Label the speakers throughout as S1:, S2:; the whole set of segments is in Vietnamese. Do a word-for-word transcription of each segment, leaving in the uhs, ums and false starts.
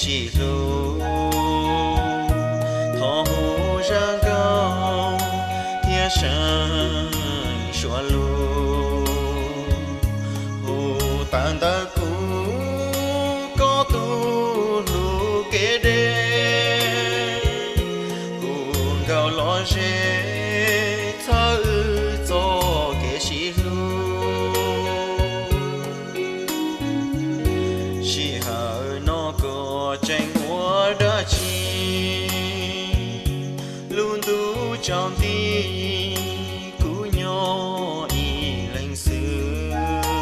S1: xì lù thọ hú ra gao thiên sang xóa lù hú tàn ta cú có tu lù kế đê hú gao lo dê thơ cho kế xì lù chỉ hở nó có tranh hoa đã chi luôn tu trong tí cú nhỏ y lành xưa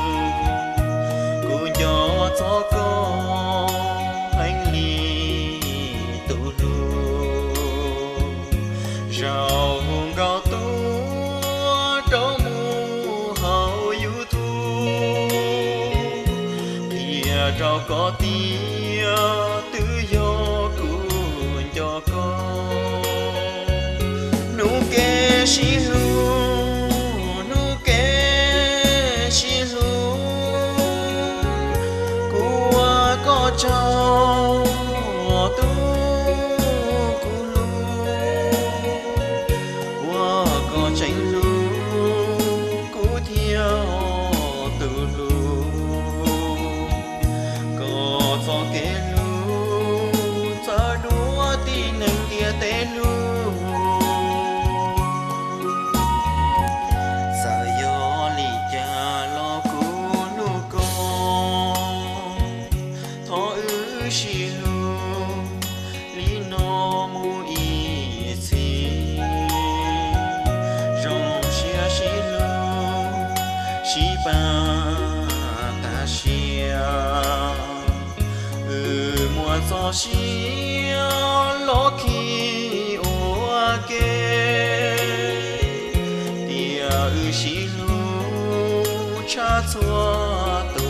S1: cú nhỏ cho có hành lý tu lu rào hùng gạo tu đó mu hậu yu tu kia rào có tia tự do cuốn cho con nu kê xí lu nu kê xí lu cua có trâu tu cu lu qua có tranh lu cú theo tự lu có cho kế lu cho đua tin nâng kia tế lu cho xia lo khi ô kê tia ư xí lu cha chua tu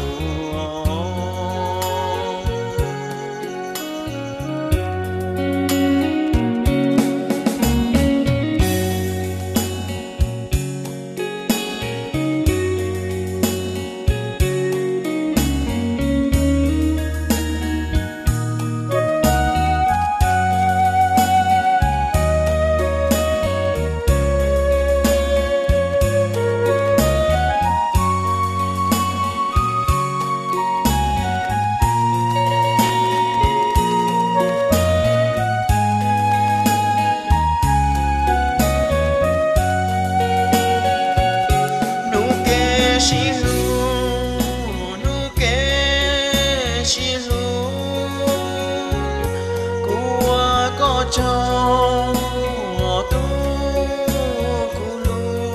S1: trâu tu cu lu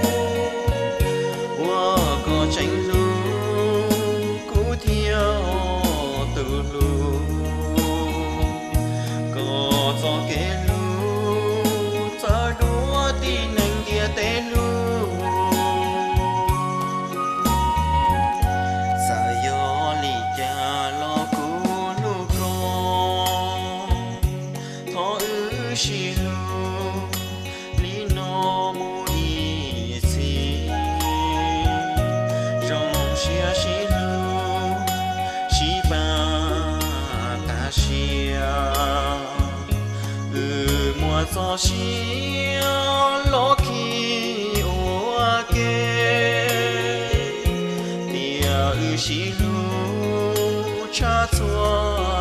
S1: qua có tranh lu cú theo tự lu có cho kế lu cho đua tin nâng kia tế lu sa yo li cha lo cu lu con xì lu lý nó mu y xì rong xia xì lu xì ba ta xia ừ mua cho xia lo khi ô kê tia ừ xì lu cha chua